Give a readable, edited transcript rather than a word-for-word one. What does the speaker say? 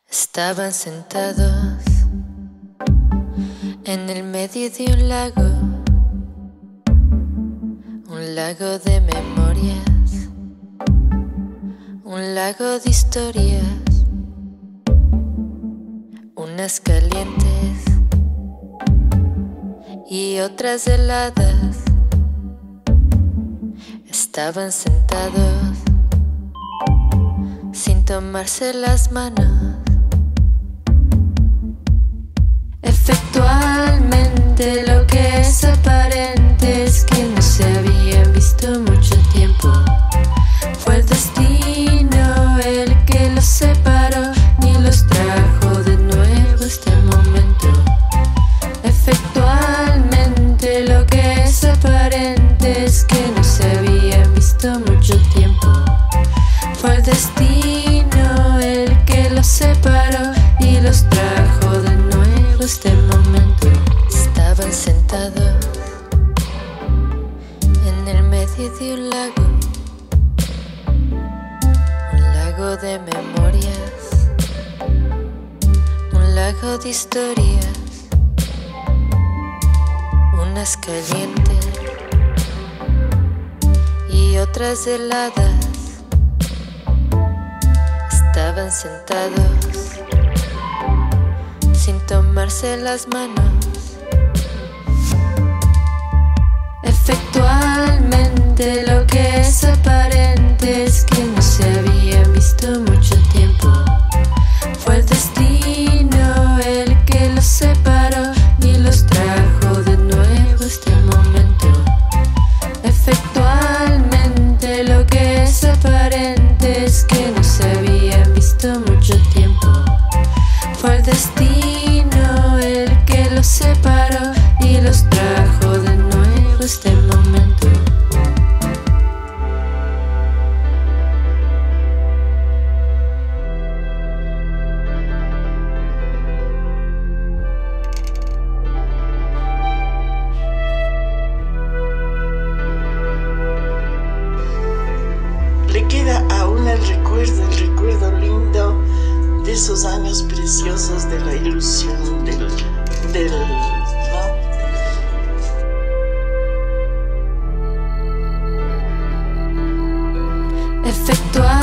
Estaban sentados en el medio de un lago de memorias, un lago de historias, unas calientes y otras heladas. Estaban sentados sin tomarse las manos. Efectualmente lo que es aparente es que no se habían visto mucho tiempo. Fue el destino el que los separó y los trajo de nuevo a este momento. Efectualmente lo que es aparente es que no se habían visto mucho tiempo. Fue el destino el que los separó y los trajo de nuevo a este momento. Estaban sentados en el medio de un lago de memorias, un lago de historias, unas calientes y otras heladas. Estaban sentados sin tomarse las manos. Efectualmente lo que es aparente es que no se habían visto mucho tiempo. Fue el destino el que los separó y los trajo de nuevo a este momento. Efectualmente lo que es aparente es que no se habían visto mucho tiempo. Fue el destino el que los separó y los trajo de nuevo a este momento. Le queda aún el recuerdo lindo de esos años preciosos de la ilusión del ¿no? Efectuar